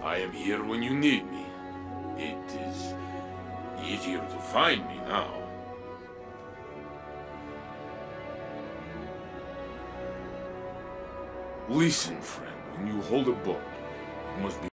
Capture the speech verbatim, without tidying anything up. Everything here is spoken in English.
I am here when you need me. It is easier to find me now. Listen, friend, when you hold a boat, you must be